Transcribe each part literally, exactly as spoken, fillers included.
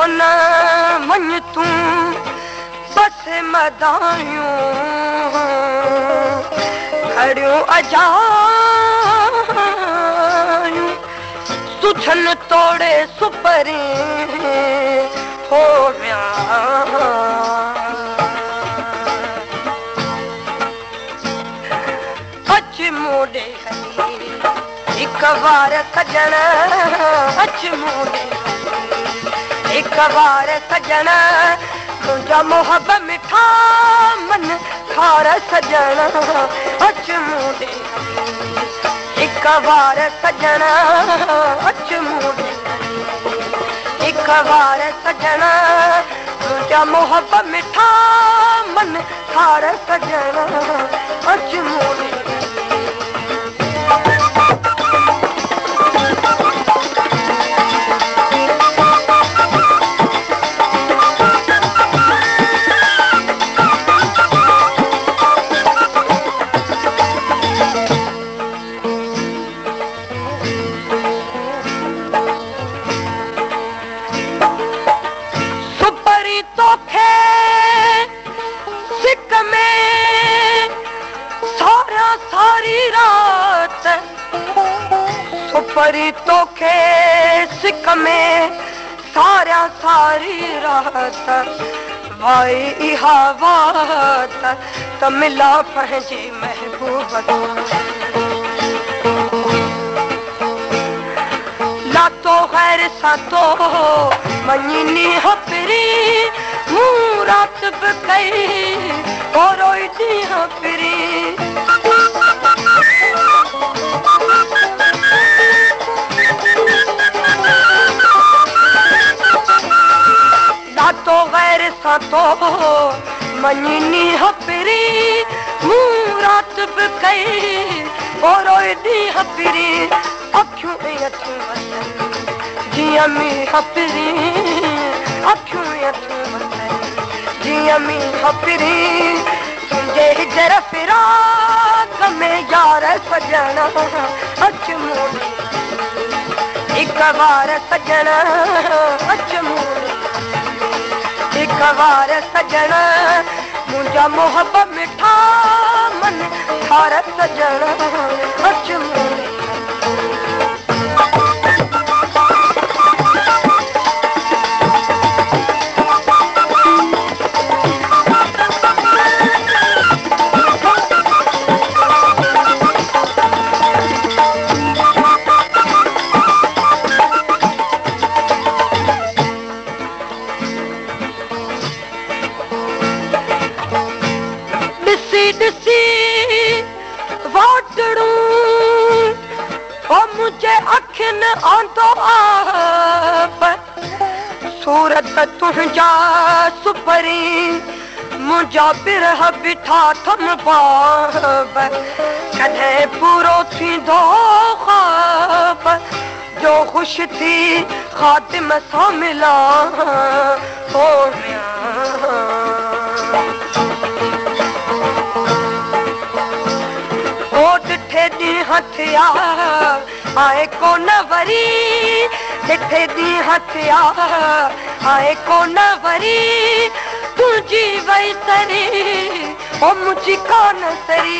कोन मन तू बस मदायूं खड़ियूं अजायूं सुछन तोड़े सुपरी हो विया अच मूडे एक बार सजण अच मूडे एक बार सजण तुझा मोहब्बत मिठा मन खार सजण अच मूडे एक बार सजण अच मूडे एक बार सजण तुझा मोहब्बत मिठा मन खार सजण अच मूडे परी तोखे सिक में सारा सारी रात भाई इहा बात त मिला पंहिंजे महबूब लातो गैर सातो मञनी हपरी मूं रात बि कई और ॾींहं फिरी तो गैर सातो मञनी हपरी मूं रात बि कई और ॾींहं फिरी अखियूं अथूं वतन जीअं मींहं हपरी अखियूं अथूं वतन जीअं मींहं हपरी तुंहिंजे हिजर फिराक में यार सजण अच मूडे एक बार सजण अच मूडे एक बार सजण मुंहिंजा मोहब्बत मिठा मन खार सजण अच मूडे ॾिसी वाटड़ूं ओ मुंहिंजे अखियुनि आंदो आप सूरत तुंहिंजा सुपरी मुंहिंजा बिरह बिठा थम बाब कॾहिं पूरो थींदो ख्वाब जो ख़ुश थी ख़ातिम सां मिला हो ॾींहं थिया आए कोन वरी ॾिठे ॾींहं थिया आए कोन वरी तुंहिंजी वई सरी ओ मुंहिंजी कान सरी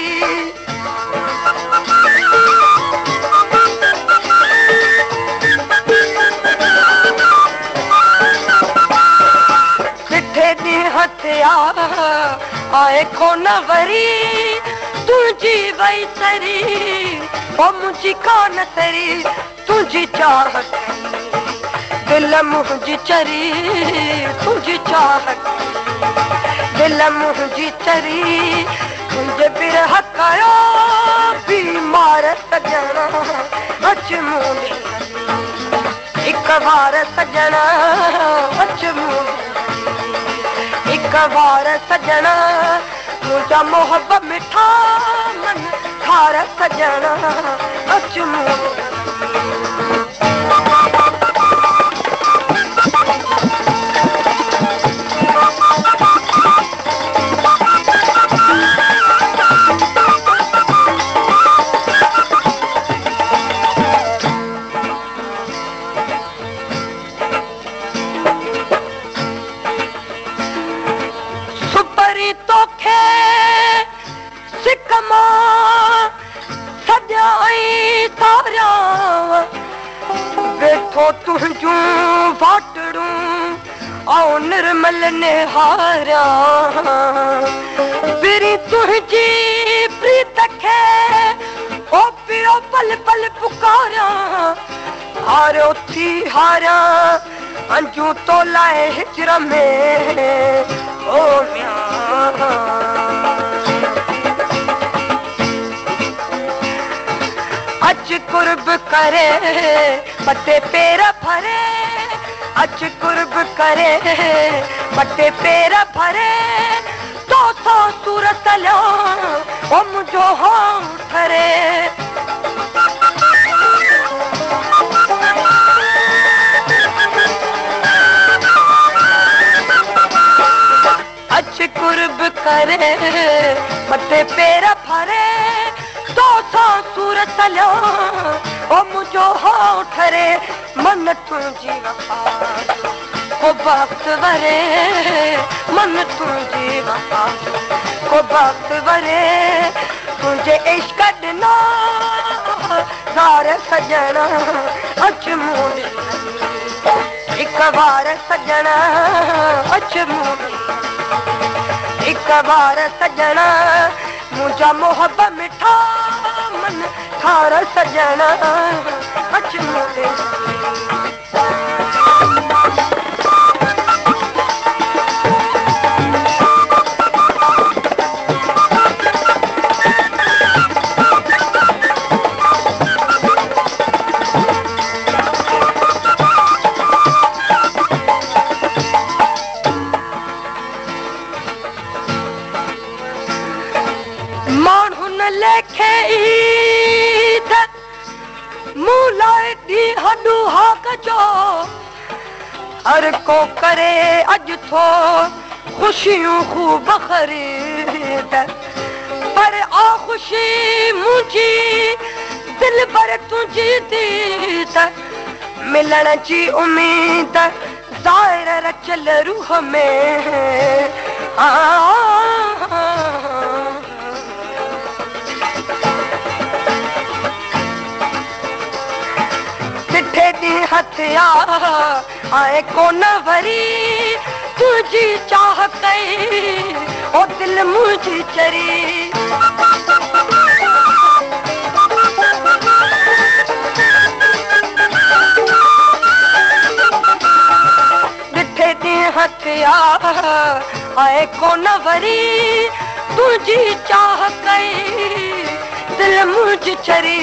ॾिठे ॾींहं थिया आए कोन वरी तुझी वई सरी ओ मुझी कान सरी तुझी चाहत दिल मुझी चरी तुझी चाहत दिल मुझी चरी तुझे बिरह कयो बीमार सजण अच मूडे एक बार सजण अच मूडे एक बार सजण मुंहिंजा मोहब्बत मिठा मन खार सजण अच मूडे कदमा सजाई तारा बैठो तुझू वाटड़ू आओ निर्मल निहारा बिरी तुझी प्रीत खे ओ पियो पल पल पुकारा हारो थी हारा अंजू तो लाए हिजर में ओ म्या अच कुर्ब करे पत्ते पेरा भरे अच कुर्ब करे पत्ते पेरा भरे तो सौ सूरत लो ओ मुझो हो ठरे अच कुर्ब करे पत्ते पेरा भरे तो सौ सूरत लो ओ मुझो हो ठरे मन तुझी वफा को वक्त वरे मन तुझी वफा को वक्त वरे तुझे इश्क ॾिनो ज़ार सजना अच मूं एक बार सजना अच मूं एक बार सजना मुझा मोहब्बत मिठा मन थारा सजना अच मूं लेखे ईद मूलाए दी हडू हाक जो हर को करे अज थो खुशियों खूब खरीद पर आ खुशी मुझी दिल पर तुझी दीद मिलण जी उम्मीद ज़ाहिर रचल रूह में आ हथिया आए कोन वरी तुझी चाह कई ओ दिल मुझी चरी ॾिठे दी हथिया आए कोन वरी तुझी चाह कई दिल मुझी चरी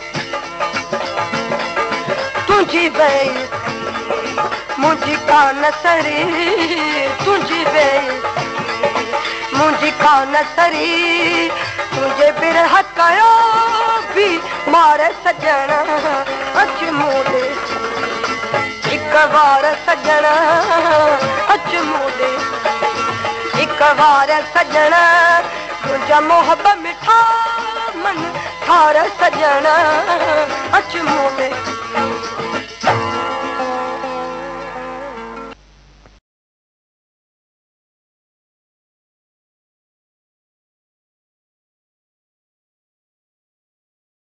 तुझी वई मुझी कान सरी तुझी वई मुझी कान सरी तुझे बिरह कयो भी मारे सजना अच मूंदे एक बार सजना अच मूंदे एक बार सजना तुझा मोहब्बत मिठा मन थारा सजना अच मूंदे